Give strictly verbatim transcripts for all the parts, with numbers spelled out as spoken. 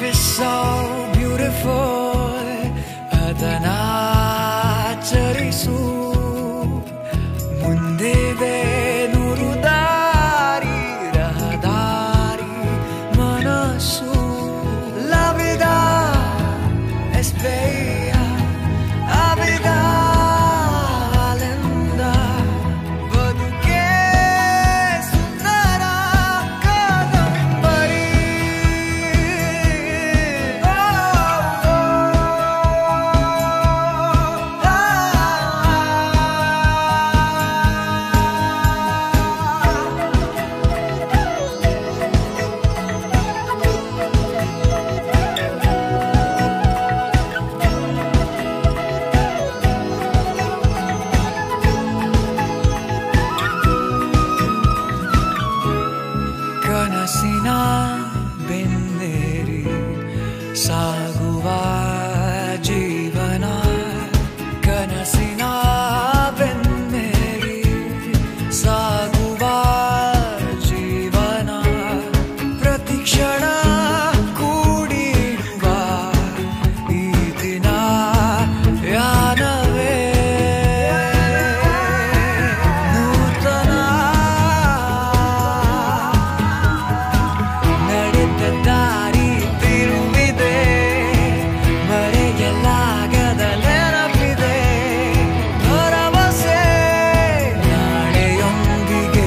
is so beautiful. ಅದನ್ನ ಆಚರಿಸು. ಮುಂದಿದೆ ನೂರು ದಾರಿ ರಹದಾರಿ ಮನಸ್ಸು. La vida es bella, la vida linda. ಬದುಕೆ ಸುಂದರ ಕಾದಂಬರಿ. ಕನಸಿನ ಬೆನ್ನೇರಿ ಸಾಗುವ ಜೀವನ. ಕನಸಿನ ಬೆನ್ನೇರಿ ಸಾಗುವ ಜೀವನ. ಪ್ರತಿ ಕ್ಷಣ ಕೂಡಿಡುವ ಈ ದಿನ ಯಾನವೇ ನೂತನ. ನಡೆದ ದಾರಿ ತಿರುವಿದೆ, ಮರೆಯಲಾಗದ ನೆನಪಿದೆ. ಭರವಸೆ ನಾಳೆಯೊಂದಿಗೆ.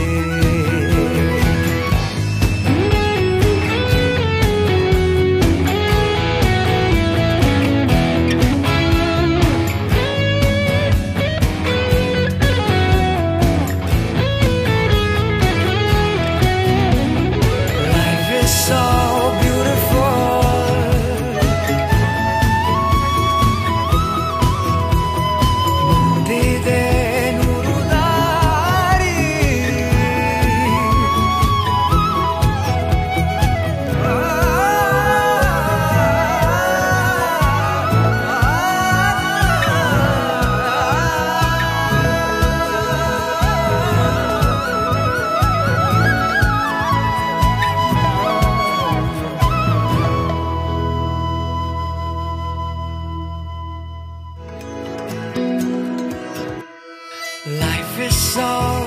Life is so beautiful. ಮುಂದಿದೆ ನೂರು ದಾರಿ. Life is so